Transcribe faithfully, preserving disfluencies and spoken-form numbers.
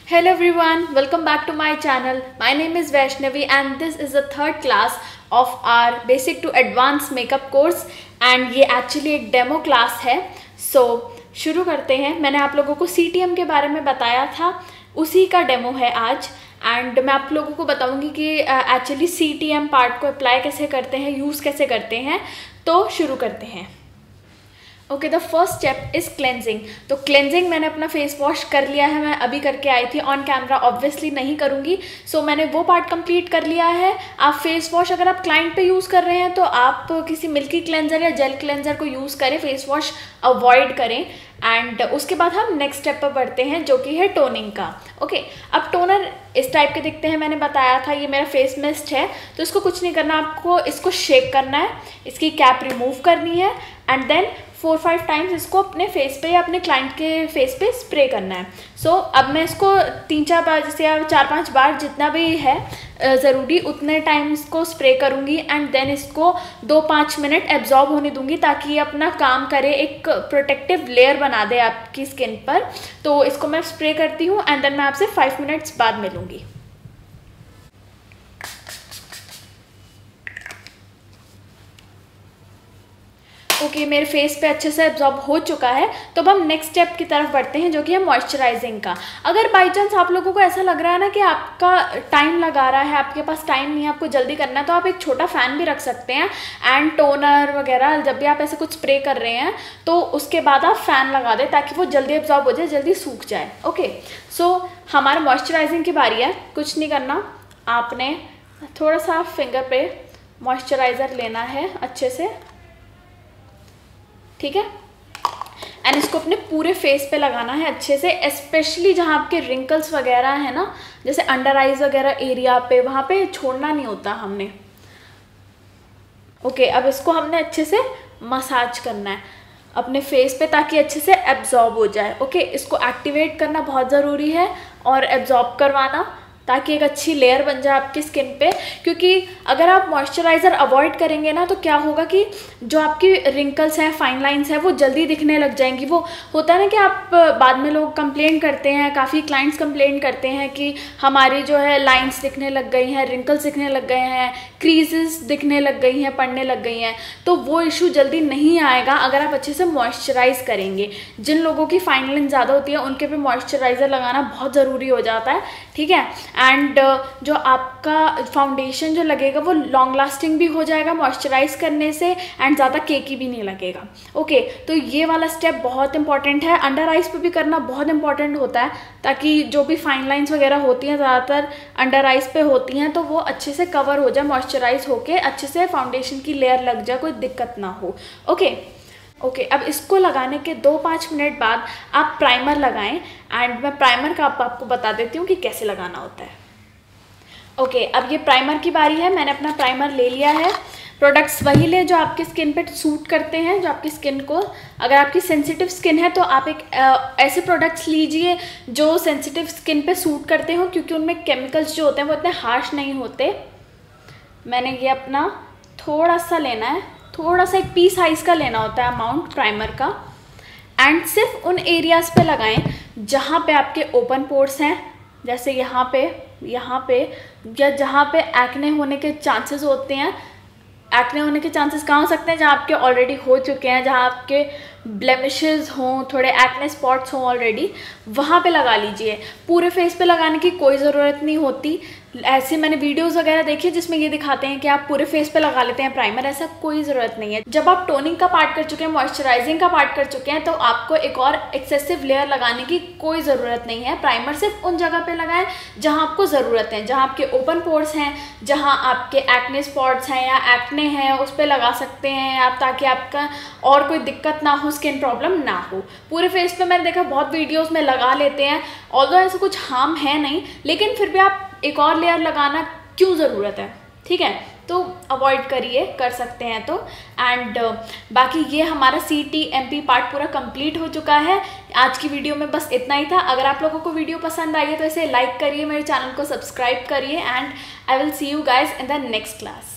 Hello everyone, welcome back to my channel. My name is Vaishnavi and this is the third class of our basic to advanced makeup course and ये actually एक demo class है. So शुरू करते हैं. मैंने आप लोगों को C T M के बारे में बताया था, उसी का demo है आज एंड मैं आप लोगों को बताऊंगी कि actually C T M part को अप्लाई कैसे करते हैं, यूज़ कैसे करते हैं. तो शुरू करते हैं. Okay, the first step is cleansing. तो क्लेंजिंग मैंने अपना फेस वॉश कर लिया है, मैं अभी करके आई थी ऑन कैमरा, ऑब्वियसली नहीं करूँगी. सो so, मैंने वो पार्ट कंप्लीट कर लिया है. आप फेस वॉश अगर आप क्लाइंट पे यूज़ कर रहे हैं तो आप किसी मिल्की क्लेंजर या जेल क्लेंजर को यूज़ करें, फेस वॉश अवॉइड करें. एंड उसके बाद हम नेक्स्ट स्टेप पर बढ़ते हैं जो कि है टोनिंग का. ओके okay, अब टोनर इस टाइप के दिखते हैं. मैंने बताया था ये मेरा फेस मिस्ट है, तो इसको कुछ नहीं करना, आपको इसको शेक करना है, इसकी कैप रिमूव करनी है and then four five times इसको अपने फेस पे या अपने क्लाइंट के फेस पे स्प्रे करना है. सो so, अब मैं इसको तीन चार बार जैसे चार पांच बार जितना भी है ज़रूरी उतने टाइम इसको स्प्रे करूँगी एंड देन इसको दो पाँच मिनट एब्जॉर्ब होने दूंगी ताकि ये अपना काम करे, एक प्रोटेक्टिव लेयर बना दे आपकी स्किन पर. तो इसको मैं स्प्रे करती हूँ एंड देन मैं आपसे फाइव मिनट्स बाद मिलूँगी. ओके okay, मेरे फेस पे अच्छे से एब्जॉर्ब हो चुका है. तो अब हम नेक्स्ट स्टेप की तरफ बढ़ते हैं जो कि है मॉइस्चराइजिंग का. अगर बाई चांस आप लोगों को ऐसा लग रहा है ना कि आपका टाइम लगा रहा है, आपके पास टाइम नहीं है, आपको जल्दी करना है, तो आप एक छोटा फ़ैन भी रख सकते हैं एंड टोनर वगैरह जब भी आप ऐसे कुछ स्प्रे कर रहे हैं तो उसके बाद आप फ़ैन लगा दें ताकि वो जल्दी एब्जॉर्ब हो जाए, जल्दी सूख जाए. ओके, सो हमारा मॉइस्चराइजिंग की बारी है. कुछ नहीं करना, आपने थोड़ा सा फिंगर पे मॉइस्चराइज़र लेना है अच्छे से, ठीक है, एंड इसको अपने पूरे फेस पे लगाना है अच्छे से, स्पेशली जहाँ आपके रिंकल्स वगैरह है ना, जैसे अंडर आइज वगैरह एरिया पे, वहाँ पे छोड़ना नहीं होता हमने. ओके, अब इसको हमने अच्छे से मसाज करना है अपने फेस पे ताकि अच्छे से एब्जॉर्ब हो जाए. ओके, इसको एक्टिवेट करना बहुत ज़रूरी है और एब्जॉर्ब करवाना ताकि एक अच्छी लेयर बन जाए आपकी स्किन पे. क्योंकि अगर आप मॉइस्चराइज़र अवॉइड करेंगे ना तो क्या होगा कि जो आपकी रिंकल्स हैं, फाइन लाइंस हैं, वो जल्दी दिखने लग जाएंगी. वो होता है ना कि आप बाद में लोग कंप्लेन करते हैं, काफ़ी क्लाइंट्स कंप्लेन करते हैं कि हमारी जो है लाइंस दिखने लग गई हैं, रिंकल्स दिखने लग गए हैं, क्रीजेस दिखने लग गई हैं, पड़ने लग गई हैं. तो वो इशू जल्दी नहीं आएगा अगर आप अच्छे से मॉइस्चराइज़ करेंगे. जिन लोगों की फाइन लाइन ज़्यादा होती है उनके पे मॉइस्चराइज़र लगाना बहुत ज़रूरी हो जाता है, ठीक है. एंड uh, जो आपका फाउंडेशन जो लगेगा वो लॉन्ग लास्टिंग भी हो जाएगा मॉइस्चराइज करने से एंड ज़्यादा केकी भी नहीं लगेगा. ओके okay, तो ये वाला स्टेप बहुत इंपॉर्टेंट है. अंडर आइज पे भी करना बहुत इंपॉर्टेंट होता है ताकि जो भी फाइन लाइंस वगैरह होती हैं ज़्यादातर अंडर आइज पे होती हैं, तो वो अच्छे से कवर हो जाए, मॉइस्चराइज होके अच्छे से फाउंडेशन की लेयर लग जाए, कोई दिक्कत ना हो. ओके okay, ओके okay, अब इसको लगाने के दो पाँच मिनट बाद आप प्राइमर लगाएं एंड मैं प्राइमर का आप, आपको बता देती हूँ कि कैसे लगाना होता है. ओके okay, अब ये प्राइमर की बारी है. मैंने अपना प्राइमर ले लिया है. प्रोडक्ट्स वही ले जो आपकी स्किन पे सूट करते हैं, जो आपकी स्किन को, अगर आपकी सेंसिटिव स्किन है तो आप एक आ, ऐसे प्रोडक्ट्स लीजिए जो सेंसिटिव स्किन पे सूट करते हो, क्योंकि उनमें केमिकल्स जो होते हैं वो इतने हार्श नहीं होते. मैंने ये अपना थोड़ा सा लेना है, थोड़ा सा एक पी साइज़ का लेना होता है अमाउंट प्राइमर का, एंड सिर्फ उन एरियाज़ पे लगाएं जहाँ पे आपके ओपन पोर्स हैं, जैसे यहाँ पे, यहाँ पे, या जहाँ पे एक्ने होने के चांसेस होते हैं. एक्ने होने के चांसेस कहाँ हो सकते हैं? जहाँ आपके ऑलरेडी हो चुके हैं, जहाँ आपके ब्लेमिशेस हों, थोड़े एक्ने स्पॉट्स हों ऑलरेडी, वहाँ पे लगा लीजिए. पूरे फेस पे लगाने की कोई ज़रूरत नहीं होती. ऐसे मैंने वीडियोस वगैरह देखी जिसमें ये दिखाते हैं कि आप पूरे फेस पे लगा लेते हैं प्राइमर, ऐसा कोई ज़रूरत नहीं है. जब आप टोनिंग का पार्ट कर चुके हैं, मॉइस्चराइजिंग का पार्ट कर चुके हैं, तो आपको एक और एक्सेसिव लेयर लगाने की कोई ज़रूरत नहीं है. प्राइमर सिर्फ उन जगह पे लगाएं जहाँ आपको ज़रूरत है, जहाँ आपके ओपन पोर्स हैं, जहाँ आपके एक्ने स्पॉट्स हैं या एक्ने हैं, उस पर लगा सकते हैं आप ताकि आपका और कोई दिक्कत ना हो, स्किन प्रॉब्लम ना हो. पूरे फेस पे मैंने देखा बहुत वीडियोस में लगा लेते हैं, ऑल्दो ऐसा कुछ हार्म है नहीं, लेकिन फिर भी आप एक और लेयर लगाना क्यों ज़रूरत है, ठीक है. तो अवॉइड करिए, कर सकते हैं तो. एंड uh, बाकी ये हमारा C T M P part पूरा कंप्लीट हो चुका है. आज की वीडियो में बस इतना ही था. अगर आप लोगों को वीडियो पसंद आई है तो इसे लाइक करिए, मेरे चैनल को सब्सक्राइब करिए and I will see you guys in the next class.